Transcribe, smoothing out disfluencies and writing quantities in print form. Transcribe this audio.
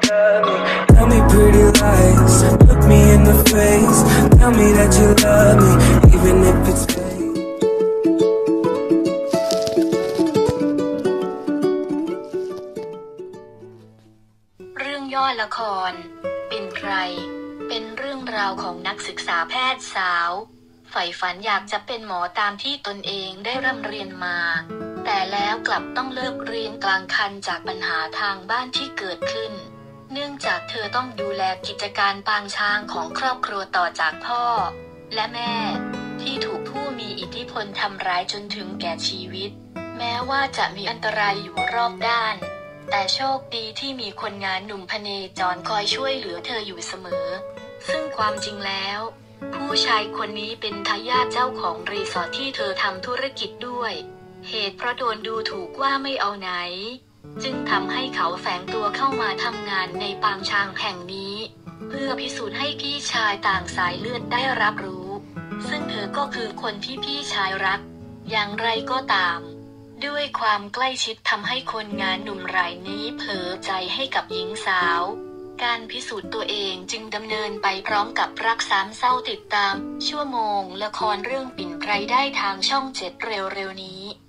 love me. Tell me pretty lies, look me in the face. Tell me that you love me, even if it's fake. เรื่องย่อละครเป็นใครเป็นเรื่องราวของนักศึกษาแพทย์สาวใฝ่ฝันอยากจะเป็นหมอตามที่ตนเองได้ร่ำเรียนมาแต่แล้วกลับต้องเลิกเรียนกลางคันจากปัญหาทางบ้านที่เกิดขึ้นเนื่องจากเธอต้องดูแลกิจการปางช้างของครอบครัวต่อจากพ่อและแม่ที่ถูกผู้มีอิทธิพลทำร้ายจนถึงแก่ชีวิตแม้ว่าจะมีอันตรายอยู่รอบด้านแต่โชคดีที่มีคนงานหนุ่มพเนจรคอยช่วยเหลือเธออยู่เสมอซึ่งความจริงแล้วผู้ชายคนนี้เป็นทายาทเจ้าของรีสอร์ทที่เธอทำธุรกิจด้วยเหตุเพราะโดนดูถูกว่าไม่เอาไหนจึงทำให้เขาแฝงตัวเข้ามาทำงานในปางช้างแห่งนี้เพื่อพิสูจน์ให้พี่ชายต่างสายเลือดได้รับรู้ซึ่งเธอก็คือคนที่พี่ชายรักอย่างไรก็ตามด้วยความใกล้ชิดทำให้คนงานหนุ่มรายนี้เผลอใจให้กับหญิงสาวการพิสูจน์ตัวเองจึงดำเนินไปพร้อมกับรักสามเศร้าติดตามชั่วโมงละครเรื่องปิ่นไพรได้ทางช่อง 7เร็วๆนี้